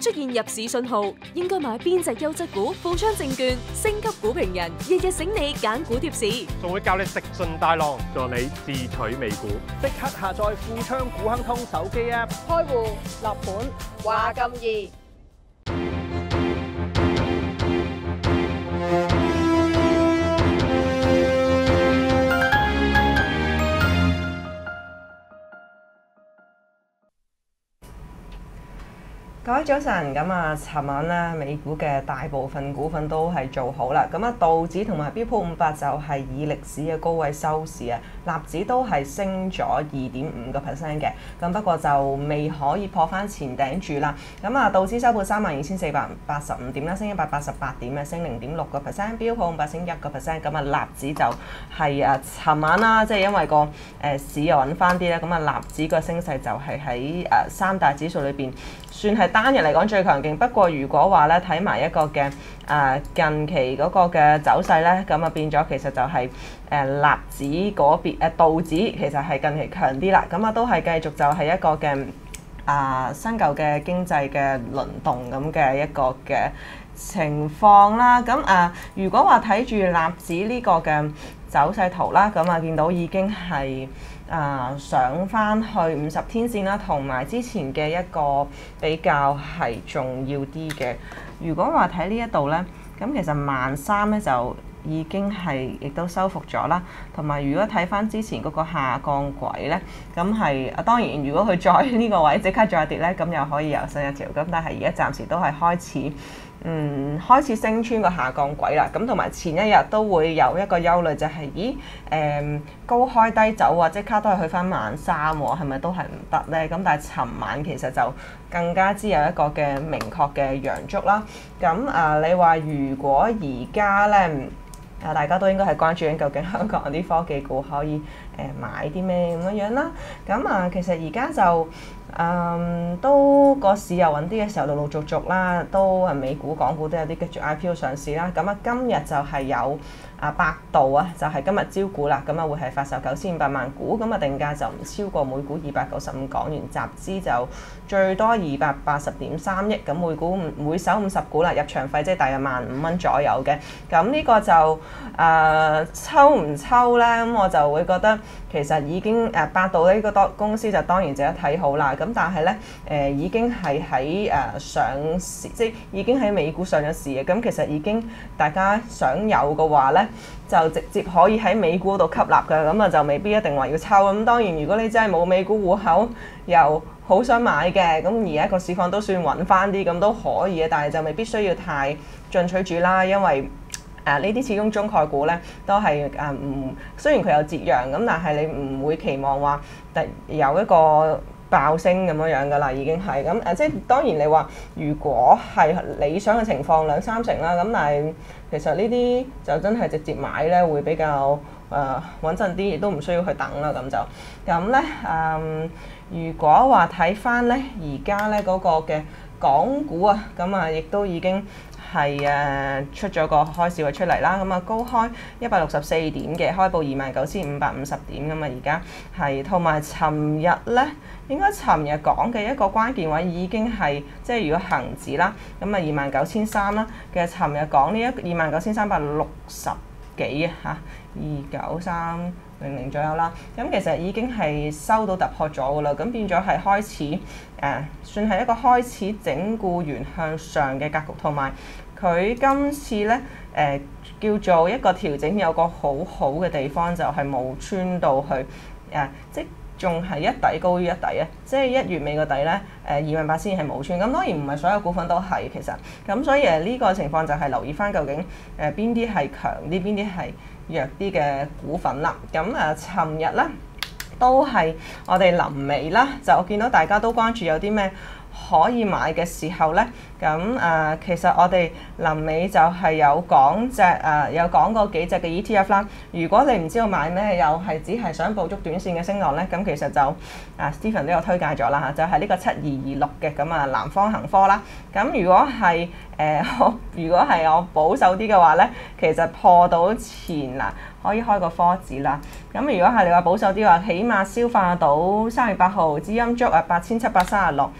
出現入市信號，應該買邊隻優質股？富昌證券星級股評人日日醒你揀股貼士， 仲會教你食盡大浪，助你自取美股。 即刻下載富昌股亨通手機 App， 開戶、立盤話咁易。 各位早晨，咁啊，尋晚咧美股嘅大部分股份都係做好啦，咁啊道指同埋標普500就係以歷史嘅高位收市啊，納指都係升咗2.5%嘅，咁不過就未可以破翻前頂住啦。咁啊道指收報32,485點啦，升188點嘅，升0.6%，標普500升1%，咁啊納指就係尋晚啦，即係因為個市又穩翻啲咧，咁啊納指個升勢就係喺三大指數裏邊算係單日嚟講最強勁，不過如果話咧睇埋一個嘅近期嗰個嘅走勢咧，咁啊變咗其實就係納指嗰邊道指其實係近期強啲啦，咁啊都係繼續就係一個嘅新舊嘅經濟嘅輪動咁嘅一個嘅情況啦。咁如果話睇住納指呢個嘅走勢圖啦，咁啊見到已經係上翻去50天線啦，同埋之前嘅一個比較係重要啲嘅。如果話睇呢一度呢，咁其實13000呢就已經係亦都收復咗啦。同埋如果睇翻之前嗰個下降軌呢，咁係當然如果佢再呢個位即刻再跌呢，咁又可以有新一條。咁但係而家暫時都係開始升穿個下降軌啦，咁同埋前一日都會有一個憂慮，就係高開低走啊，即刻都係去翻13000喎，係咪都係唔得呢？咁但係尋晚其實就更加之有一個嘅明確嘅陽燭啦。咁你話如果而家呢，大家都應該係關注緊究竟香港啲科技股可以買啲咩咁樣啦。咁其實而家就都個市又穩啲嘅時候，陸陸續續啦，都美股、港股都有啲跟住 IPO 上市啦。咁今日就係有百度啊，就係今日招股啦。咁會係發售9500萬股，咁定價就唔超過每股295港元，集資就最多280.3億。咁每股每手50股啦，入場費即係大約15,000蚊左右嘅。咁呢個就抽唔抽呢？咁我就會覺得其實已經百度呢個公司就當然值得睇好啦。咁但係呢，已經係喺上市，即係已經喺美股上咗市嘅。咁其實已經大家想有嘅話呢，就直接可以喺美股度吸納嘅。咁就未必一定話要抽。咁當然如果你真係冇美股戶口，又好想買嘅，咁而家個市況都算穩翻啲，咁都可以嘅。但係就未必需要太進取住啦，因為呢啲始終中概股呢都係雖然佢有折讓咁，但係你唔會期望話有一個爆升咁樣㗎啦，已經係咁即係當然你話如果係理想嘅情況2-3成啦，咁但係其實呢啲就真係直接買呢會比較穩陣啲，亦都唔需要去等啦。咁呢，如果話睇翻呢而家呢嗰個嘅港股啊，咁亦都已經係出咗個開市位出嚟啦。咁高開164點嘅，開報29,550點咁而家係同埋尋日呢，應該尋日講嘅一個關鍵位已經係即係如果恒指啦，咁29,300啦嘅尋日講呢29,360幾啊29300左右啦。咁其實已經係收到突破咗㗎啦。咁變咗係開始算係一個開始整固完向上嘅格局，同埋佢今次呢叫做一個調整，有個好好嘅地方就係冇穿到去即仲係一底高於一底啊！即係1月尾個底呢，28,000係冇穿。咁當然唔係所有股份都係其實，咁所以呢個情況就係留意翻究竟邊啲係強啲，邊啲係弱啲嘅股份啦。咁尋日呢都係我哋臨尾啦，就見到大家都關注有啲咩可以買嘅時候呢，咁其實我哋臨尾就係有講過幾隻嘅 ETF 啦。如果你唔知道買咩，又係只係想捕捉短線嘅升浪呢，咁其實就Stephen 都有推介咗啦嚇，就係呢個7226嘅咁南方恒科啦。咁如果係我保守啲嘅話呢，其實破到前可以開個科指啦。咁如果係你話保守啲話，起碼消化到3月8號支陰燭8736。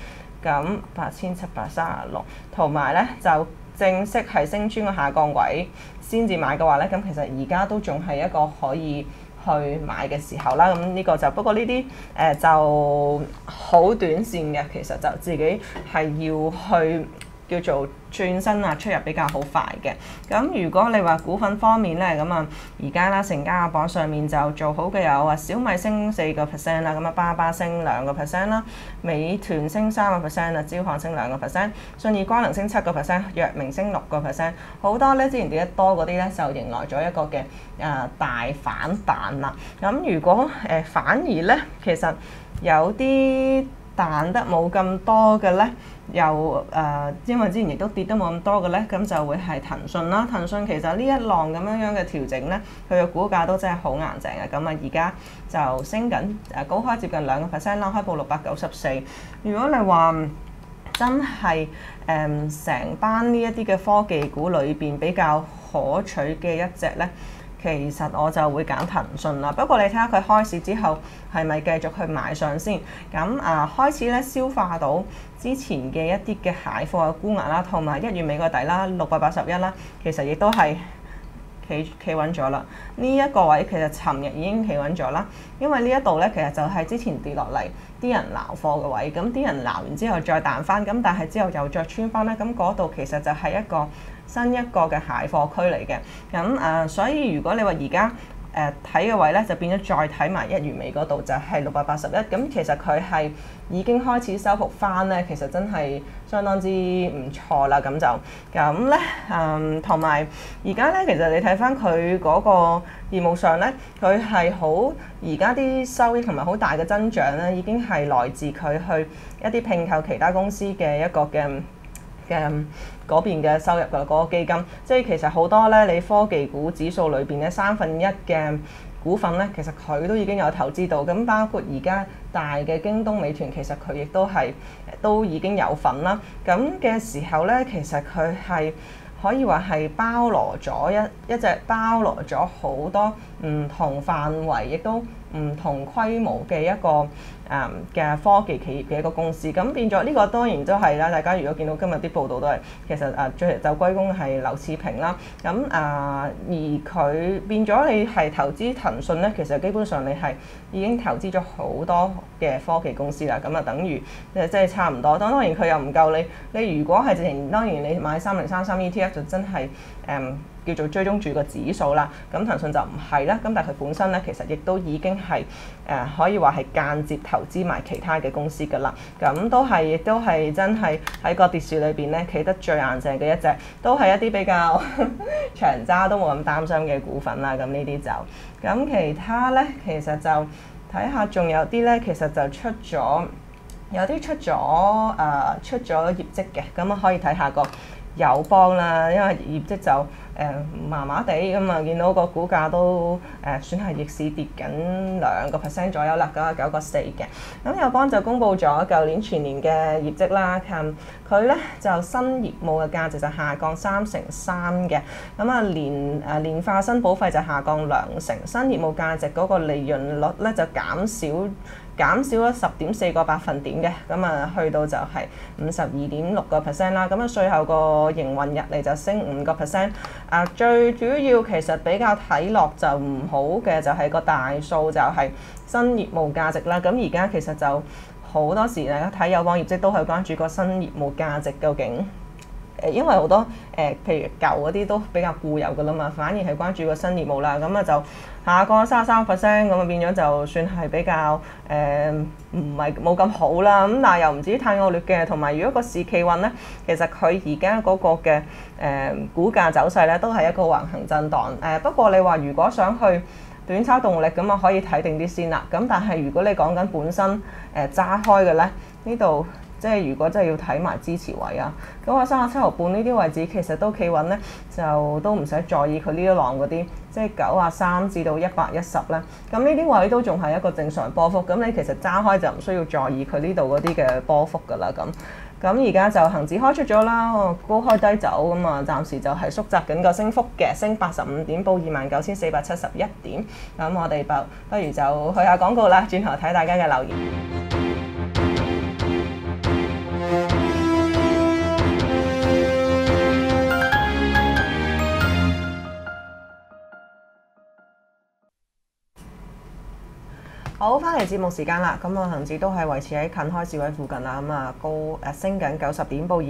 咁8736，同埋咧就正式係升穿個下降位先至買嘅話咧，咁其實而家都仲係一個可以去買嘅時候啦。咁呢個就不過呢啲就好短線嘅，其實就自己係要去叫做轉身啊，出入比較好快嘅。咁如果你話股份方面咧，咁啊而家啦成交榜上面就做好嘅有啊小米升4%啦，咁啊巴巴升2%啦，美團升3%啊，招行升2%，信義光能升7%，藥明升6%，好多咧之前跌得多嗰啲咧就迎來咗一個嘅大反彈啦。咁如果反而咧其實有啲彈得冇咁多嘅咧，又因為之前亦都跌得冇咁多嘅咧，咁就會係騰訊啦。騰訊其實呢一浪咁樣嘅調整咧，佢嘅股價都真係好硬淨嘅。咁啊而家就升緊高開接近2%啦，開報694。如果你話真係成班呢一啲嘅科技股裏邊比較可取嘅一隻咧，其實我就會揀騰訊啦。不過你睇下佢開市之後係咪繼續去買上先？咁開始咧消化到之前嘅一啲嘅蟹貨嘅沽壓啦，同埋1月尾個底啦681啦，其實亦都係企穩咗啦。呢一個位其實尋日已經企穩咗啦，因為呢一度咧其實就係之前跌落嚟啲人撈貨嘅位，咁啲人撈完之後再彈翻，咁但係之後又再穿翻咧，咁嗰度其實就係一個新一個嘅蟹貨區嚟嘅。咁所以如果你話而家睇嘅位咧，就變咗再睇埋1月尾嗰度就係681，咁其實佢係已經開始收復翻咧，其實真係相當之唔錯啦。咁咧同埋而家咧，其實你睇翻佢嗰個業務上咧，佢係好而家啲收益同埋好大嘅增長咧，已經係來自佢去一啲併購其他公司嘅一個嘅嗰邊嘅收入嘅嗰個基金，即係其實好多咧，你科技股指數裏邊咧1/3嘅股份咧，其實佢都已經有投資到，咁包括而家大嘅京東、美團，其實佢亦都已經有份啦。咁嘅時候咧，其實佢係可以話係包羅咗一隻包羅咗好多唔同範圍，亦都唔同規模嘅一個嘅科技企業嘅一個公司。咁變咗呢個當然都係啦。大家如果見到今日啲報道都係其實最就歸功係劉熾平啦。咁而佢變咗你係投資騰訊咧，其實基本上你係已經投資咗好多嘅科技公司啦。咁等於即係差唔多。當然佢又唔夠你。你如果係直情當然你買3033 ETF 就真係叫做追蹤住個指數啦。咁騰訊就唔係啦。咁但係佢本身咧其實亦都已經係可以話係間接投資埋其他嘅公司㗎啦。咁亦都係真係喺個跌市裏邊咧企得最硬淨嘅一隻，都係一啲比較長揸都冇咁擔心嘅股份啦。咁呢啲就咁其他咧，其實就睇下仲有啲咧，其實就有啲出咗業績嘅，咁可以睇下個友邦啦，因為業績就麻麻地咁啊，見到個股價都算係逆市跌緊2% 左右啦，99.4嘅。咁友邦就公布咗舊年全年嘅業績啦，佢咧就新業務嘅價值就下降3.3%嘅，咁年化新保費就下降2%，新業務價值嗰個利潤率咧就減少咗10.4個百分點嘅，咁去到就係52.6%啦。咁稅後個營運溢利就升5%。最主要其實比較睇落就唔好嘅就係個大數就係新業務價值啦。咁而家其實就好多時大家睇友邦業績都係關注個新業務價值究竟。因為好多譬如舊嗰啲都比較固有㗎啦嘛，反而係關注個新業務啦，咁就下降33%，咁變咗就算係比較唔係冇咁好啦，咁但係又唔至於太惡劣嘅。同埋如果個市企穩咧，其實佢而家嗰個嘅股價走勢咧都係一個橫行震盪。不過你話如果想去短炒動力咁可以睇定啲先啦。咁但係如果你講緊本身揸開嘅咧，呢度。即係如果真係要睇埋支持位啊，咁啊37毫半呢啲位置其實都企穩咧，就都唔使在意佢呢一浪嗰啲，即係93至到110咧。咁呢啲位都仲係一個正常波幅，咁你其實揸開就唔需要在意佢呢度嗰啲嘅波幅㗎啦。咁而家就恆指開出咗啦，高開低走咁啊，暫時就係縮窄緊個升幅嘅，升85點，報29,471點。咁我哋不如就去下廣告啦，轉頭睇大家嘅留言。 好，翻嚟節目時間啦，咁啊恒指都係維持喺近開市位附近啦，咁啊升緊90點，報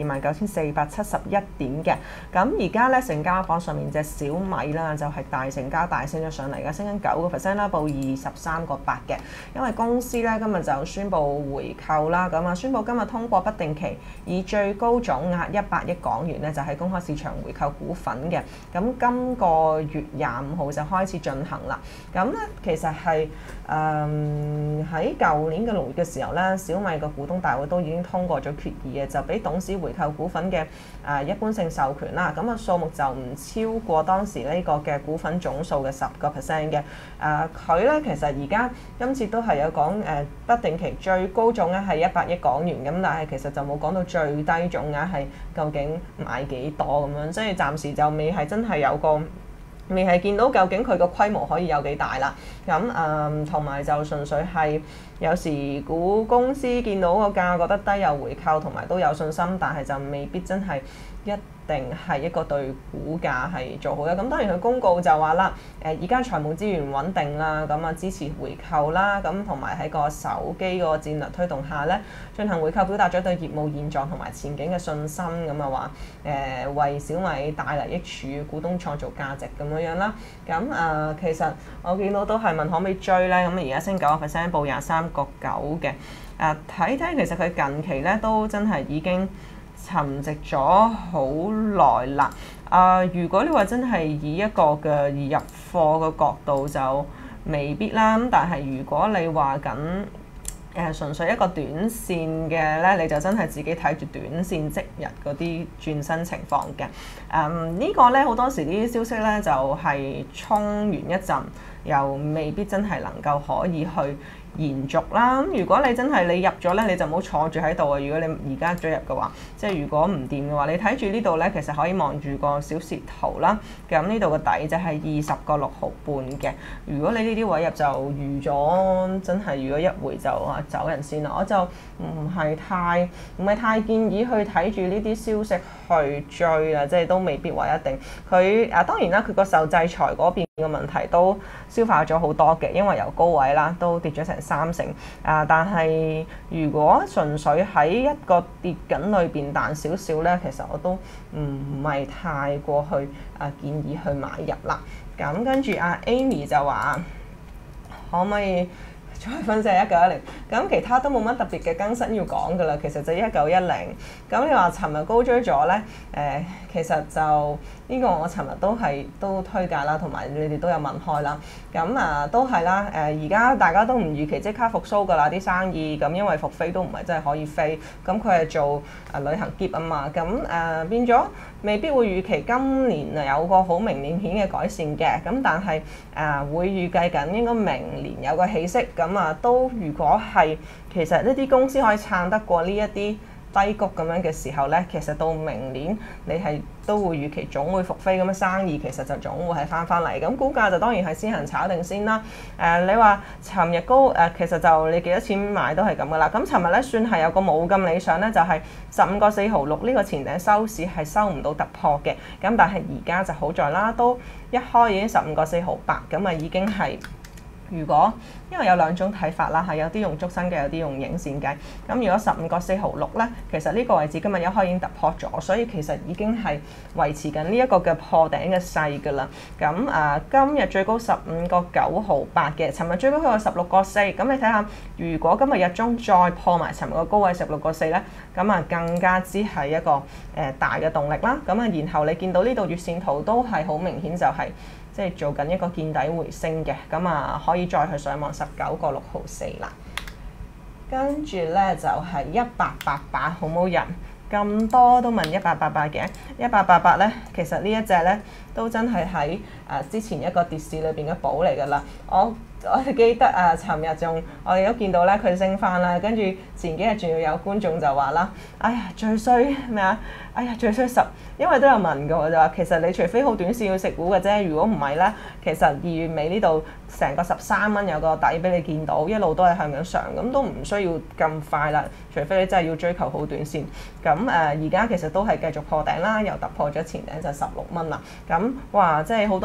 29,471點嘅。咁而家咧成交榜上面隻小米啦，就係大成交大升咗上嚟，而家升緊9%啦，報23.8嘅。因為公司咧今日就宣布回購啦，咁啊宣布今日通過不定期以最高總額100億港元咧，就喺公開市場回購股份嘅。咁今個月25號就開始進行啦。咁咧其實係喺舊年嘅6月嘅時候咧，小米個股東大會都已經通過咗決議嘅，就俾董事回購股份嘅一般性授權啦。咁啊數目就唔超過當時呢個嘅股份總數嘅10%嘅。佢咧其實而家今次都係有講不定期最高總額係100億港元咁，但係其實就冇講到最低總額係究竟買幾多咁樣，所以暫時就未係真係有個。未係見到究竟佢個規模可以有幾大啦，咁同埋就純粹係有時股公司見到個價覺得低有回購，同埋都有信心，但係就未必真係一定係一個對股價係做好嘅。咁當然佢公告就話啦，而家財務資源穩定啦，咁啊支持回購啦，咁同埋喺個手機個戰略推動下咧，進行回購，表達咗對業務現狀同埋前景嘅信心，咁啊話為小米帶嚟益處，股東創造價值咁樣啦。咁其實我見到都係問可唔可以追咧，咁而家升9%，報23.9嘅。睇睇其實佢近期咧都真係已經沉寂咗好耐啦。如果你話真係以一個嘅入貨嘅角度就未必啦。咁但係如果你話緊純粹一個短線嘅咧，你就真係自己睇住短線即日嗰啲轉身情況嘅。呢個咧好多時啲消息咧就係衝完一陣，又未必真係能夠可以去延續啦。咁如果你真係你入咗咧，你就唔好坐住喺度啊！如果你而家追入嘅話，即係如果唔掂嘅話，你睇住呢度咧，其實可以望住個小時圖啦。咁呢度個底就係20.6毫半嘅。如果你呢啲位入就預咗，真係如果一回就走人先啦。我就唔係太建議去睇住呢啲消息去追啦，即係都未必話一定。佢當然啦，佢個受制裁嗰邊嘅問題都消化咗好多嘅，因為由高位啦都跌咗成30%。但係如果純粹喺一個跌緊裏邊彈少少咧，其實我都唔係太過去建議去買入啦。咁跟住Amy 就話可唔可以再分析1910？咁其他都冇乜特別嘅更新要講噶啦，其實就1910。咁你話尋日高追咗咧，其實就呢個我尋日都推介啦，同埋你哋都有問開啦。咁都係啦，而家大家都唔預期即刻復甦噶啦啲生意，咁因為復飛都唔係真係可以飛，咁佢係做旅行喼啊嘛，咁變咗未必會預期今年有個好明顯嘅改善嘅，咁但係會預計緊應該明年有個起色，咁都如果係其實呢啲公司可以撐得過呢一啲低谷咁樣嘅時候呢，其實到明年你係都會預期總會復飛，咁嘅生意其實就總會係翻嚟。咁股價就當然係先行炒定先啦。你話尋日高其實就你幾多錢買都係咁噶啦。咁尋日呢算係有個冇咁理想呢，就係15.4毫6呢個前頂收市係收唔到突破嘅。咁但係而家就好在啦，都一開已經15.4毫8，咁已經係。如果因為有兩種睇法啦，係有啲用足身嘅，有啲用影線計。咁如果15.4毫6咧，其實呢個位置今日一開已經突破咗，所以其實已經係維持緊呢一個嘅破頂嘅勢㗎啦。咁今日最高15.9毫8嘅，尋日最高去到16.4。咁你睇下，如果今日日中再破埋尋日個高位16.4咧，咁更加之係一個大嘅動力啦。咁然後你見到呢度月線圖都係好明顯就係。即係做緊一個見底回升嘅，咁可以再去上望19.6毫4啦。跟住咧就係1888，好冇人咁多都問1888嘅，1888咧，其實呢一隻咧都真係喺之前一個跌市裏邊嘅寶嚟㗎啦。我哋記得尋日仲我哋都見到咧佢升翻啦，跟住前幾日仲要有觀眾就話啦，哎呀最衰咩啊？哎呀最衰因為都有問過，就話其實你除非好短線要食股嘅啫，如果唔係咧，其實2月尾呢度成個13蚊有個底俾你見到，一路都係向緊上，咁都唔需要咁快啦。除非你真係要追求好短線，咁而家其實都係繼續破頂啦，又突破咗前頂就16蚊啦。咁哇，即係好多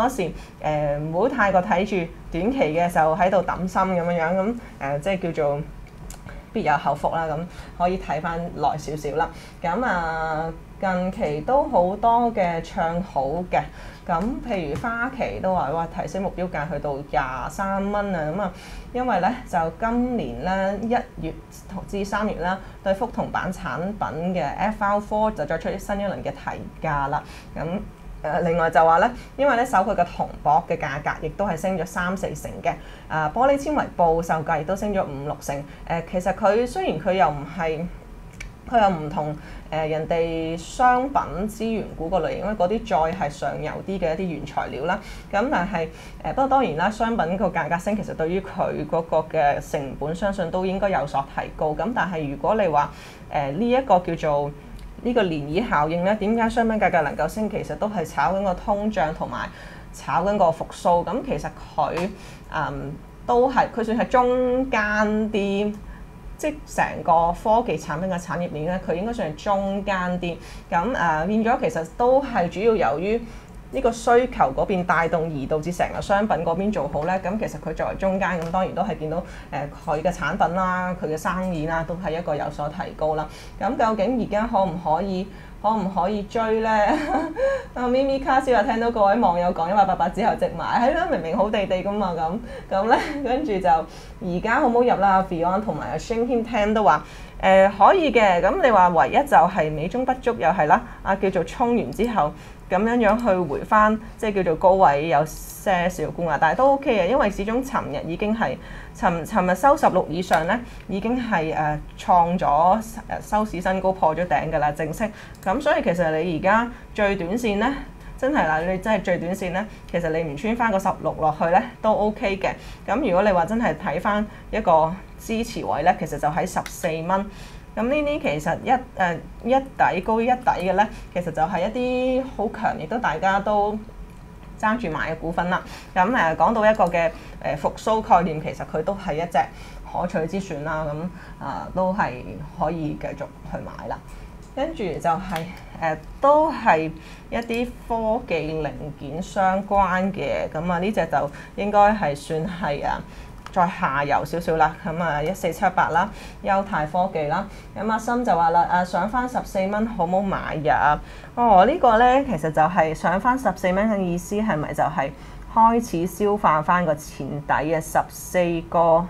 多時唔好太過睇住短期嘅就喺度揼心咁樣咁即係叫做必有後福啦，咁可以睇翻耐少少啦。咁近期都好多嘅唱好嘅，咁譬如花旗都話提升目標價去到23蚊啊，咁因為咧就今年咧1月至3月啦，對覆銅板產品嘅 FR4 就再出新一輪嘅提價啦，咁。另外就話咧，因為咧手佢嘅銅箔嘅價格亦都係升咗3-4成嘅，玻璃纖維布售價亦都升咗5-6成。其實佢雖然佢又唔係，佢又唔同人哋商品資源股個類型，因為嗰啲再係上游啲嘅一啲原材料啦。咁但係不過當然啦，商品個價格升，其實對於佢嗰個嘅成本，相信都應該有所提高。咁但係如果你話呢一個叫做呢個漣漪效應咧，點解商品價格能夠升？其實都係炒緊個通脹同埋炒緊個復甦。咁其實佢都係佢算係中間啲，即係成個科技產品嘅產業鏈咧，佢應該算係中間啲。咁變咗其實都係主要由於呢個需求嗰邊帶動而導致成個商品嗰邊做好咧。咁其實佢作為中間，咁當然都係見到佢嘅產品啦，佢嘅生意啦，都係一個有所提高啦。咁究竟而家可唔可以追咧？咪咪卡斯話聽到各位網友講188之後即買，係啦，明明好地地噶嘛，咁咧跟住就而家好唔好入啦？Beyond 同埋阿 Shane 聽都話可以嘅。咁你話唯一就係美中不足又係啦，叫做衝完之後咁樣去回翻，即係叫做高位有些少沽壓，但係都 OK 嘅，因為始終尋日已經係尋日收16以上咧，已經係創咗收市新高，破咗頂㗎啦，正式。咁所以其實你而家最短線咧，真係啦，你真係最短線咧，其實你唔穿翻個16落去咧都 OK 嘅。咁如果你話真係睇翻一個支持位咧，其實就喺14蚊。咁呢啲其實一底高於一底嘅咧，其實就係一啲好強，亦都大家都爭住買嘅股份啦。咁講到一個嘅復甦概念，其實佢都係一隻可取之選啦。咁都係可以繼續去買啦。跟住就係都係一啲科技零件相關嘅。咁呢隻就應該係算係再下游少少啦。咁1478啦，優泰科技啦。咁阿森就話啦，上翻14蚊好冇買入？呢個咧其實就係上翻14蚊嘅意思，係咪就係開始消化翻個前底嘅14個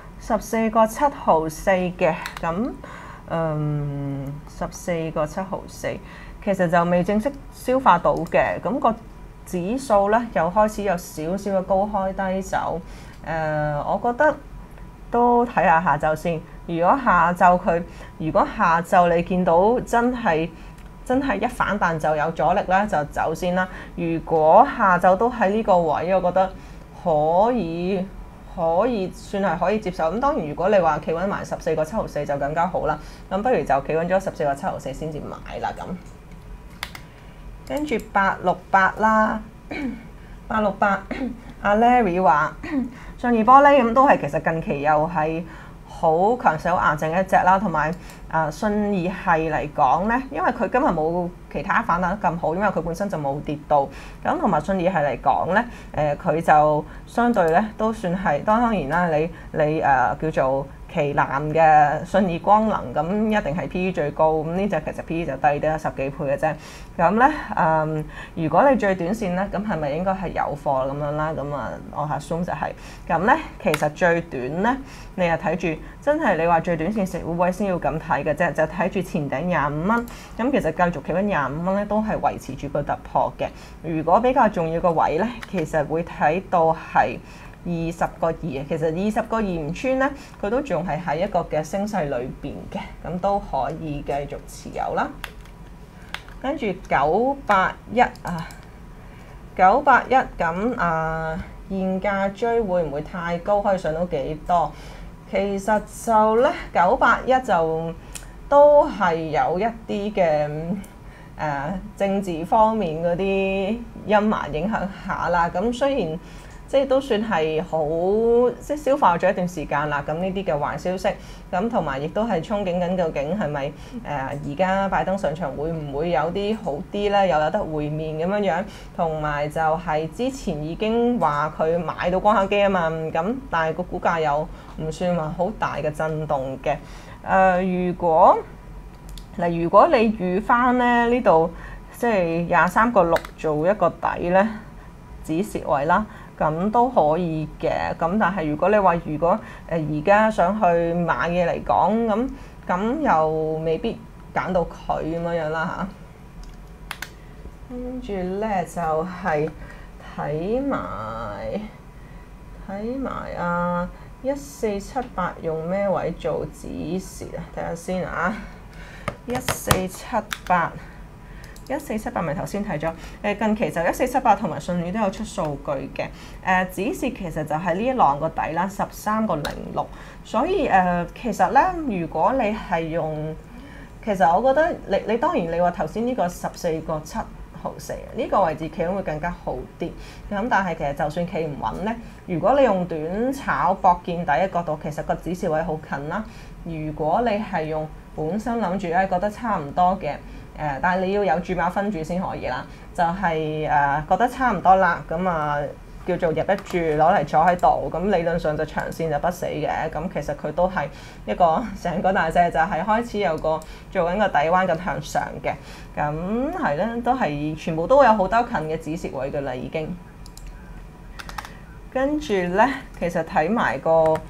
7毫4嘅？咁14個7毫4，其實就未正式消化到嘅。咁個指數咧又開始有少少嘅高開低走。我覺得都睇下下晝先。如果下晝你見到真係一反彈就有阻力咧，就走先啦。如果下晝都喺呢個位，我覺得可以算係可以接受。咁當然如果你話企穩埋14個7毫4就更加好啦。咁不如就企穩咗14個7毫4先至買啦。咁跟住868啦，868阿 Larry 話信義玻璃咁都係其實近期又係好強勢好硬淨一隻啦，同埋信義係嚟講咧，因為佢今日冇其他反彈得咁好，因為佢本身就冇跌到。咁同埋信義係嚟講咧，佢就相對咧都算係當然啦，你叫做旗艦嘅信義光能，咁一定係 P/E 最高。咁呢隻其實 P/E 就低啲10幾倍嘅啫。咁咧如果你最短線咧，咁係咪應該係有貨咁樣啦？咁我assume就係。咁咧其實最短咧，你又睇住真係你話最短線食糊位先要咁睇嘅啫，就睇住前頂25蚊。咁其實繼續企穩25蚊咧，都係維持住個突破嘅。如果比較重要個位咧，其實會睇到係20個2啊。其實20個2唔穿咧，佢都仲係喺一個嘅升勢裏邊嘅，咁都可以繼續持有啦。跟住981咁現價追會唔會太高？可以上到幾多？其實就咧981就都係有一啲嘅政治方面嗰啲陰霾影響下啦。咁雖然即係都算係好即係消化咗一段時間啦。咁呢啲嘅壞消息，咁同埋亦都係憧憬緊究竟係咪而家拜登上場會唔會有啲好啲咧？又有得會面咁樣樣，同埋就係之前已經話佢買到光刻機啊嘛，咁但係個股價又唔算話好大嘅震動嘅。如果你預翻咧呢度即係23.6做一個底咧，止蝕位啦。咁都可以嘅，咁但係如果你話而家想去買嘢嚟講，咁又未必揀到佢咁樣啦嚇。跟住咧就係睇埋1478用咩位做止蝕啊？睇下先啊，1478咪頭先睇咗，近期就1478同埋舜宇都有出數據嘅，止蝕其實就係呢一浪個底啦，13.06，所以其實咧，如果你係用，其實我覺得你當然你話頭先呢個14.7毫四呢個位置企穩會更加好啲，咁但係其實就算企唔穩咧，如果你用短炒搏見底嘅角度，其實個止蝕位好近啦。如果你係用本身諗住咧覺得差唔多嘅，但係你要有注碼分注先可以啦，就係覺得差唔多啦，咁叫做入一注攞嚟坐喺度，咁理論上就長線就不死嘅。咁其實佢都係一個成個大隻就係開始有個做緊個底彎咁向上嘅，咁係咧都係全部都有好多近嘅止蝕位㗎啦已經。跟住咧，其實睇埋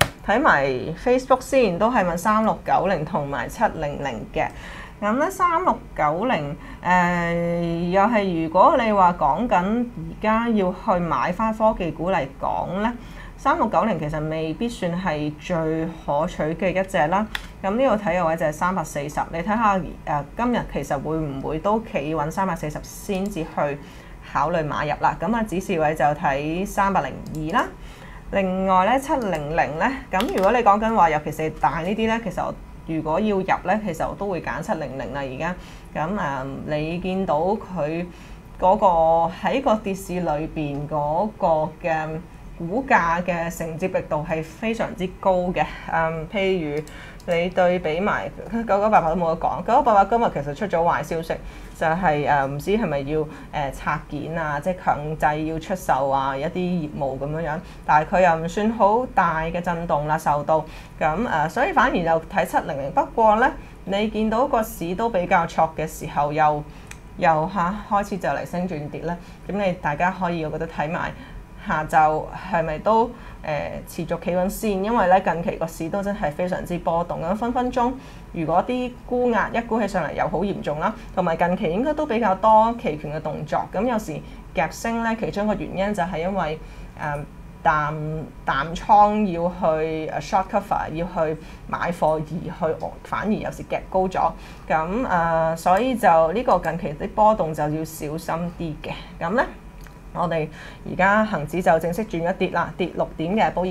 Facebook 先，都係問3690同埋700嘅。咁咧3690又係如果你話講緊而家要去買翻科技股嚟講咧，3690其實未必算係最可取嘅一隻啦。咁呢度睇嘅位就係340，你睇下今日其實會唔會都企穩340先至去考慮買入啦？咁止蝕位就睇302啦。另外咧700咧，咁如果你講緊話，尤其是大呢啲咧，其實如果要入咧，其實我都會揀700啦。而家咁你見到佢嗰個喺個跌市裏邊嗰個嘅股價嘅承接力度係非常之高嘅。譬如你對比埋9988都冇得講，9988今日其實出咗壞消息，就係唔知係咪要拆件啊，即係強制要出售啊一啲業務咁樣，但係佢又唔算好大嘅震動啦，受到咁所以反而又睇700。不過咧，你見到個市都比較挫嘅時候，又開始就嚟升轉跌咧，咁大家可以我覺得睇埋下晝係咪都持續企穩先，因為咧近期個市都真係非常之波動咁，分分鐘如果啲沽壓一沽起上嚟又好嚴重啦，同埋近期應該都比較多期權嘅動作，咁有時夾升咧，其中個原因就係因為淡倉要去short cover 要去買貨而去反而有時夾高咗，咁所以就呢個近期啲波動就要小心啲嘅，咁咧。我哋而家恆指就正式轉咗跌啦，跌6點嘅，報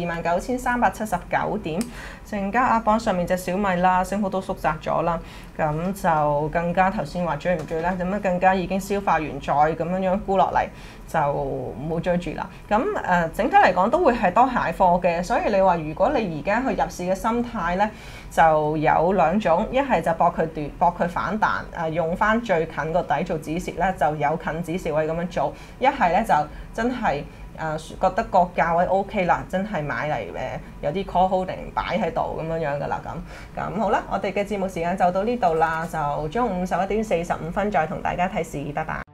29,379點。成交額榜上面隻小米啦，升幅都縮窄咗啦。咁就更加頭先話追唔追咧？咁樣更加已經消化完，再咁樣沽落嚟就唔好追住啦。咁整體嚟講都會係多蟹貨嘅，所以你話如果你而家去入市嘅心態咧，就有兩種，一係就搏佢反彈，用翻最近個底做止蝕咧，就有近止蝕位咁樣做；一係咧就真係覺得個價位 OK 啦，真係買嚟有啲 call holding 擺喺度咁樣噶啦咁好啦，我哋嘅節目時間就到呢度啦，就中午11點45分再同大家睇市，拜拜。